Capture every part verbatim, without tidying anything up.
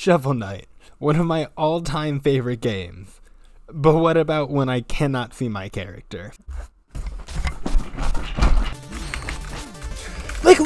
Shovel Knight, one of my all-time favorite games. But what about when I cannot see my character? Like,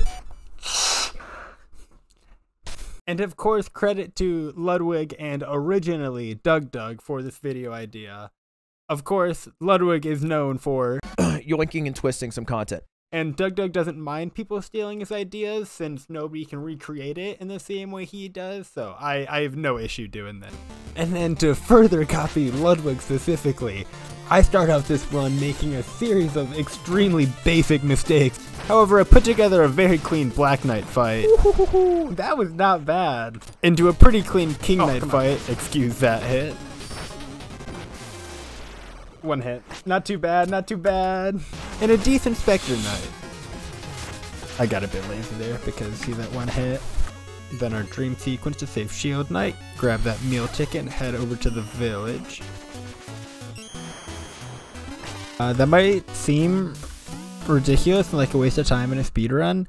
and of course, credit to Ludwig and originally DougDoug for this video idea. Of course, Ludwig is known for yoinking and twisting some content. And DougDoug doesn't mind people stealing his ideas since nobody can recreate it in the same way he does, so I, I have no issue doing that. And then to further copy Ludwig specifically, I start out this run making a series of extremely basic mistakes. However, I put together a very clean Black Knight fight. Ooh, that was not bad. Into a pretty clean King oh, Knight fight. On. Excuse that hit. One hit. Not too bad, not too bad. And a decent Spectre Knight. I got a bit lazy there because see that one hit. Then our dream sequence to save Shield Knight. Grab that meal ticket and head over to the village. Uh, that might seem ridiculous and like a waste of time in a speedrun.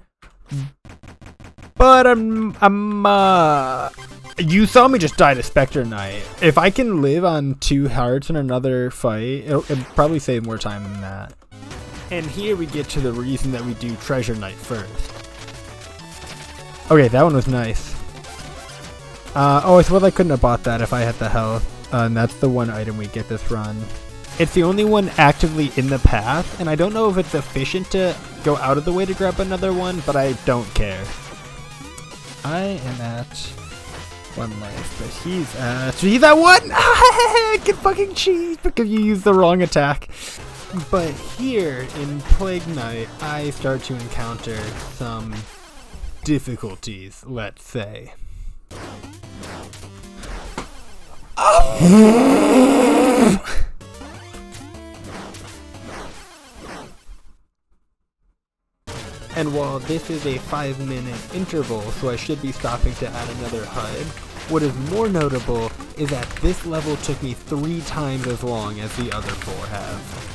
But I'm, I'm, uh... you saw me just die to Spectre Knight. If I can live on two hearts in another fight, it'll, it'll probably save more time than that. And here we get to the reason that we do Treasure Knight first. Okay, that one was nice. Uh, oh, I suppose I couldn't have bought that if I had the health. Uh, and that's the one item we get this run. It's the only one actively in the path, and I don't know if it's efficient to go out of the way to grab another one, but I don't care. I am at one life, but he's at he's at one. I can fucking cheat because you used the wrong attack. But here in Plague Knight, I start to encounter some difficulties, let's say. Oh! And while this is a five minute interval, so I should be stopping to add another H U D, what is more notable is that this level took me three times as long as the other four have.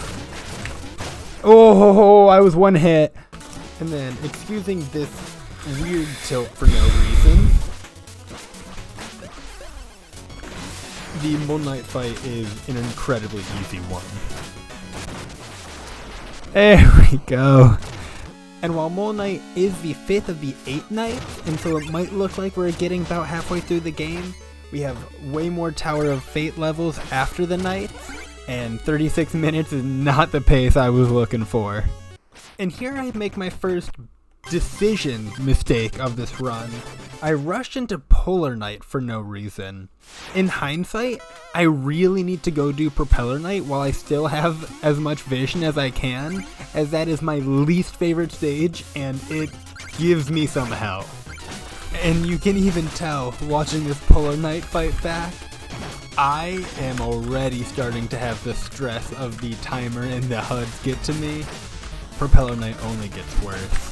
Oh, I was one hit. And then, excusing this weird tilt for no reason, the Moon Knight fight is an incredibly easy one. There we go. And while Mole Knight is the fifth of the eight Knights, and so it might look like we're getting about halfway through the game, we have way more Tower of Fate levels after the Knights, and thirty-six minutes is not the pace I was looking for. And here I make my first decision mistake of this run. I rushed into Polar Knight for no reason. In hindsight, I really need to go do Propeller Knight while I still have as much vision as I can, as that is my least favorite stage and it gives me some hell. And you can even tell watching this Polar Knight fight back, I am already starting to have the stress of the timer and the H U Ds get to me. Propeller Knight only gets worse.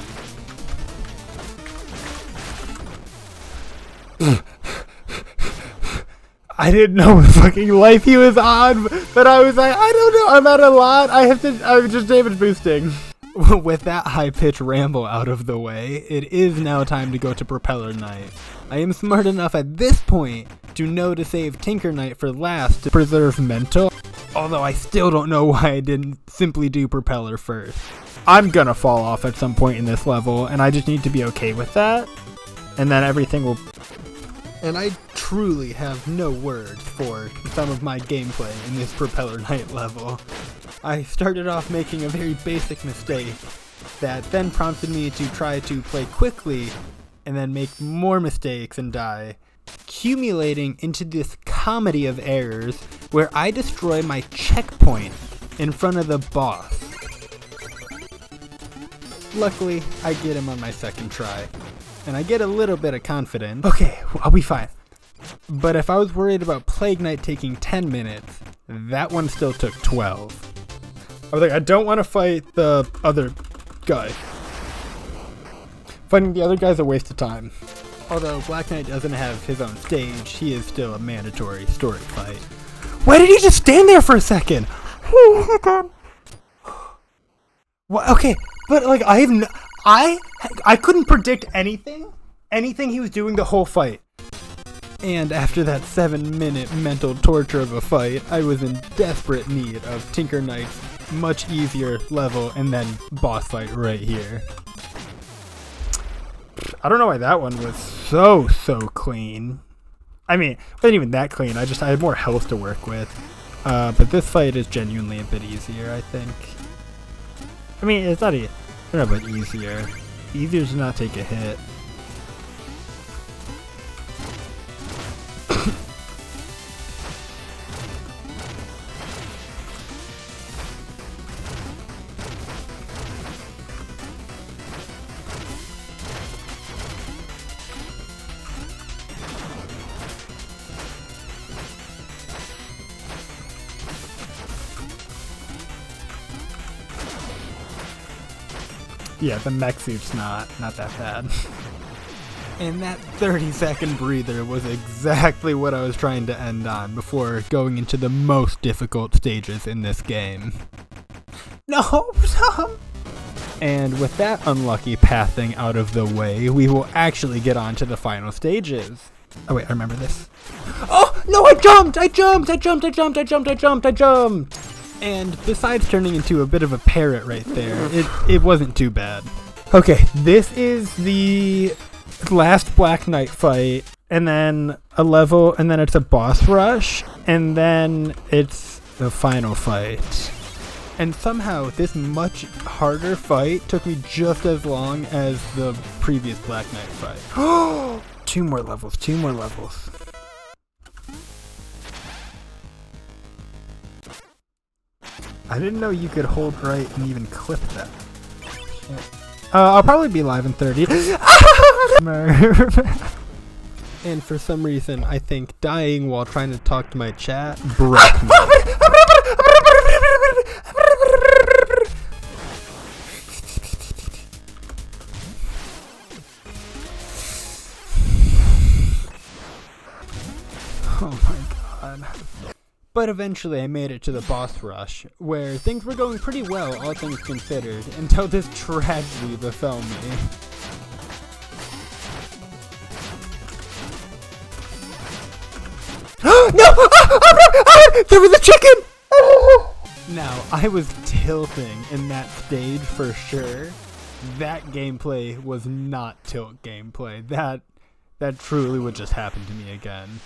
I didn't know what fucking life he was on, but I was like, I don't know, I'm at a lot, I have to, I'm just damage boosting. With that high-pitched ramble out of the way, it is now time to go to Propeller Knight. I am smart enough at this point to know to save Tinker Knight for last to preserve mental, although I still don't know why I didn't simply do Propeller first. I'm gonna fall off at some point in this level, and I just need to be okay with that, and then everything will... And I truly have no words for some of my gameplay in this Propeller Knight level. I started off making a very basic mistake that then prompted me to try to play quickly and then make more mistakes and die, accumulating into this comedy of errors where I destroy my checkpoint in front of the boss. Luckily, I get him on my second try. And I get a little bit of confidence. Okay, I'll be fine. But if I was worried about Plague Knight taking ten minutes, that one still took twelve. I was like, I don't want to fight the other guy. Fighting the other guy's a waste of time. Although Black Knight doesn't have his own stage, he is still a mandatory story fight. Why did he just stand there for a second? Oh my god. Well, okay, but like I have no... I I couldn't predict anything, anything he was doing the whole fight. And after that seven minute mental torture of a fight, I was in desperate need of Tinker Knight's much easier level and then boss fight right here. I don't know why that one was so, so clean. I mean, it wasn't even that clean, I just I had more health to work with. Uh, but this fight is genuinely a bit easier, I think. I mean, it's not, e it's not about easier. Easier to not take a hit. Yeah, the mech suit's not, not that bad. And that thirty second breather was exactly what I was trying to end on before going into the most difficult stages in this game. No, stop! And with that unlucky pathing out of the way, we will actually get on to the final stages. Oh wait, I remember this. Oh, no, I jumped! I jumped! I jumped! I jumped! I jumped! I jumped! I jumped! And besides turning into a bit of a parrot right there, it, it wasn't too bad. Okay, this is the last Black Knight fight, and then a level, and then it's a boss rush, and then it's the final fight. And somehow this much harder fight took me just as long as the previous Black Knight fight. Two more levels, two more levels. I didn't know you could hold right and even clip that. Uh, I'll probably be live in thirty. And for some reason, I think dying while trying to talk to my chat broke me. Oh my god. But eventually I made it to the boss rush, where things were going pretty well, all things considered, until this tragedy befell me. No! There was a chicken! Now, I was tilting in that stage for sure. That gameplay was not tilt gameplay. That, that truly would just happen to me again.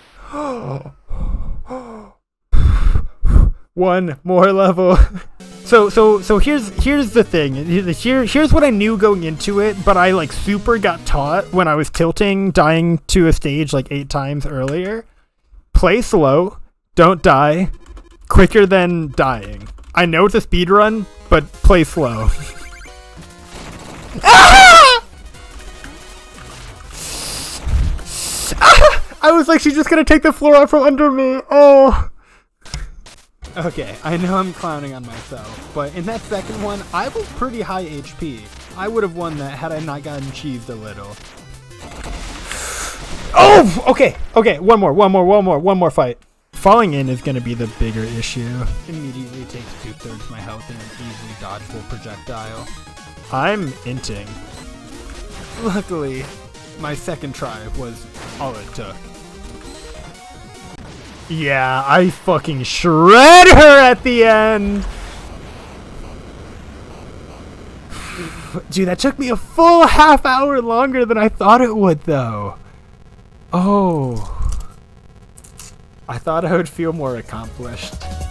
One more level. So so so here's here's the thing. Here here's what I knew going into it, but I like super got taught when I was tilting, dying to a stage like eight times earlier. Play slow, don't die, quicker than dying. I know it's a speed run, but play slow. Ah! Ah! I was like, she's just gonna take the floor out from under me. Oh. Okay, I know I'm clowning on myself, but in that second one, I was pretty high H P. I would have won that had I not gotten cheesed a little. Oh! Okay, okay, one more, one more, one more, one more fight. Falling in is going to be the bigger issue. Immediately takes two-thirds my health in an easily dodgeable projectile. I'm inting. Luckily, my second try was all it took. Yeah, I fucking shred her at the end! Dude, that took me a full half hour longer than I thought it would, though. Oh. I thought I would feel more accomplished.